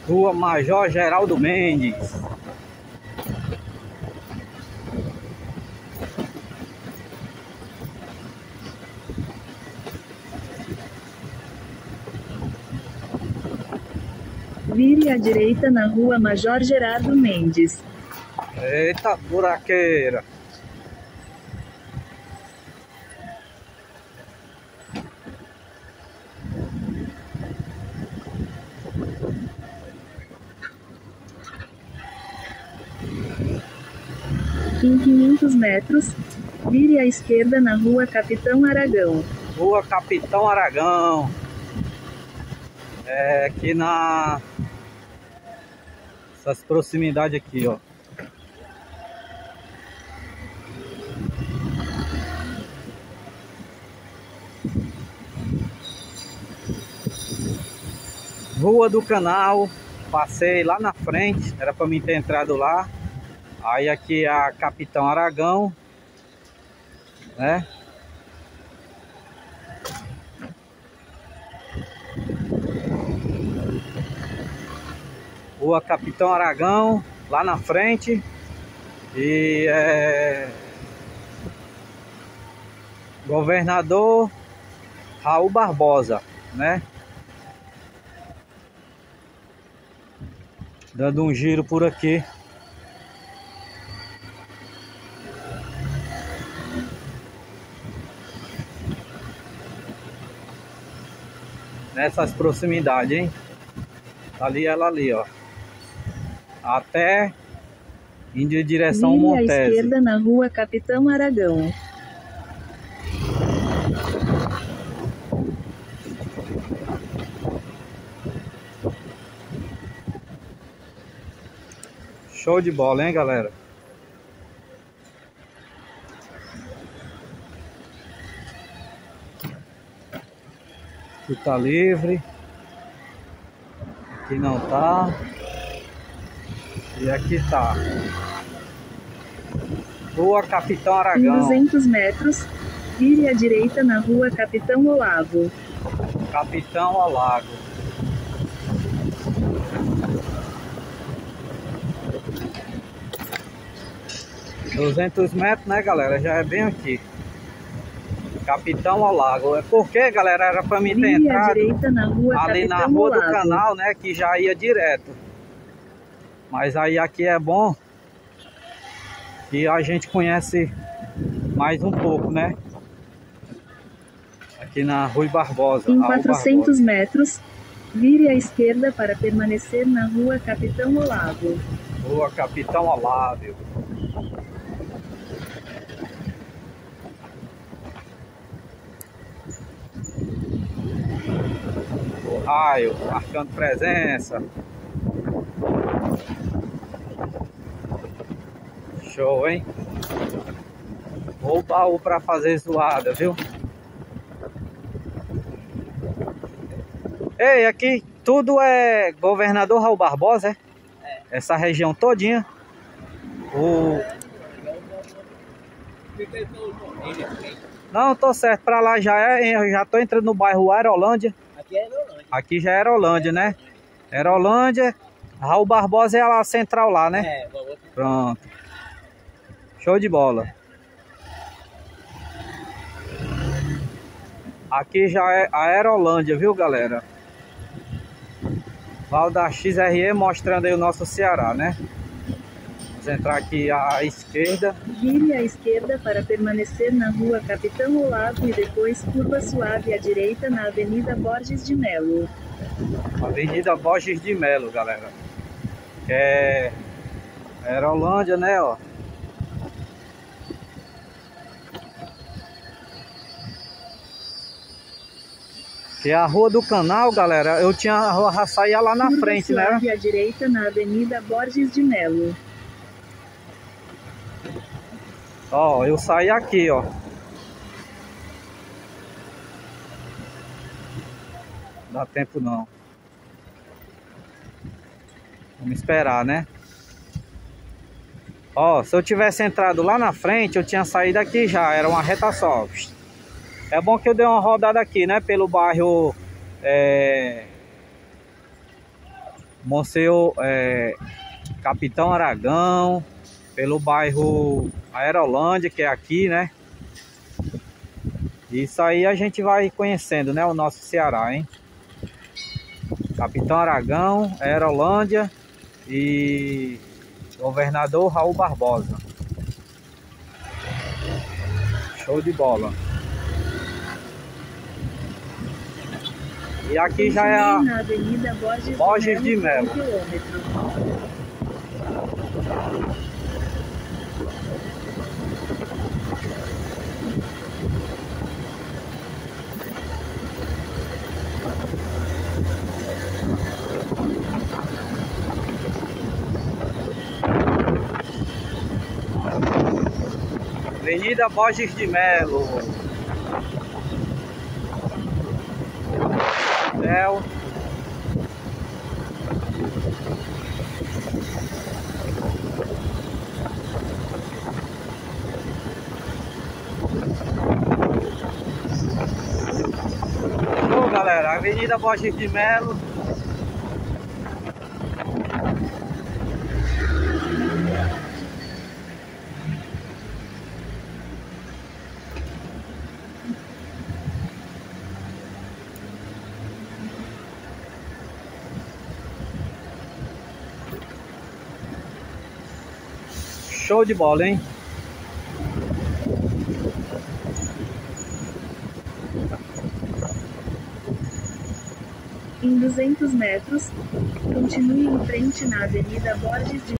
Rua Major Geraldo Mendes. Vire à direita na Rua Major Gerardo Mendes. Eita, buraqueira. Em 500 metros, vire à esquerda na Rua Capitão Aragão. Rua Capitão Aragão. É aqui na... essas proximidades aqui, ó. Rua do Canal. Passei lá na frente, era para mim ter entrado lá. Aí aqui é a Capitão Aragão, né? Rua Capitão Aragão, lá na frente. E Governador Raul Barbosa, né? Dando um giro por aqui. Nessas proximidades, hein? Ali, ela ali, ó. Até indo em direção ao Montese. Vire à esquerda na Rua Capitão Aragão. Show de bola, hein, galera? Aqui tá livre. Aqui não tá. E aqui tá. Rua Capitão Aragão. Em 200 metros, vire à direita na Rua Capitão Olavo. Capitão Olavo. $200 metros, né, galera? Já é bem aqui. Capitão Olavo. É porque, galera, era pra mim ter entrado na rua ali Capitão na Rua Olavo. do Canal, né? Que já ia direto. Mas aí aqui é bom que a gente conhece mais um pouco, né? Aqui na Rui Barbosa. Em Raul 400 Barbosa. metros, vire à esquerda para permanecer na Rua Capitão Olavo. Rua Capitão Olavo. O raio marcando presença. Show, hein? Ou baú pra fazer zoada, viu? Ei, aqui tudo é Governador Raul Barbosa, é? Essa região todinha. Não, tô certo, pra lá já é, eu já tô entrando no bairro Aerolândia. Aqui é Aerolândia. Aqui já é Aerolândia, né? Aerolândia, Raul Barbosa é a central lá, né? É, pronto. Show de bola. Aqui já é a Aerolândia, viu, galera? Val da XRE mostrando aí o nosso Ceará, né? Vamos entrar aqui à esquerda. Vire à esquerda para permanecer na Rua Capitão Olavo e depois curva suave à direita na Avenida Borges de Melo. Avenida Borges de Melo, galera. É Aerolândia, né, ó. Que é a Rua do Canal, galera. Eu já saía lá na curva frente, né? Suave à direita na Avenida Borges de Melo. Ó, eu saí aqui, ó. Não dá tempo não. Vamos esperar, né? Ó, se eu tivesse entrado lá na frente, eu tinha saído aqui já. Era uma reta só. É bom que eu dei uma rodada aqui, né? Pelo bairro Monsenhor Capitão Aragão, pelo bairro Aerolândia, que é aqui, né? Isso aí a gente vai conhecendo, né? O nosso Ceará, hein? Capitão Aragão, Aerolândia e Governador Raul Barbosa. Show de bola. E aqui já é a na Avenida Borges de Melo. Avenida Borges de Melo. Show, galera, Avenida Borges de Melo. Show de bola, hein? Em 200 metros, continue em frente na Avenida Borges de